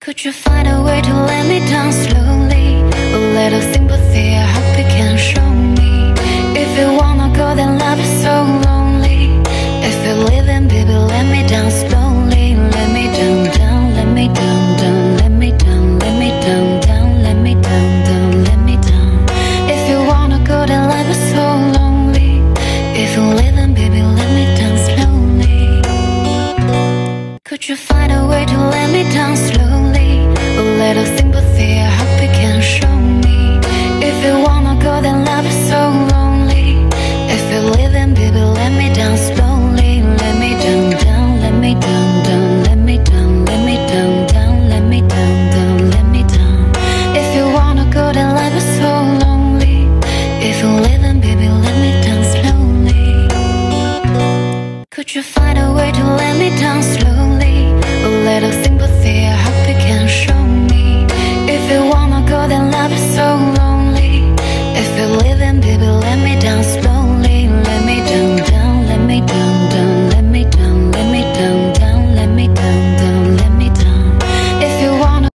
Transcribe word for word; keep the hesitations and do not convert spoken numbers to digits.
Could you find a way to let me down slowly? A little sympathy, I hope you can show me. If you wanna go, then love is so lonely. If you're leaving, baby, let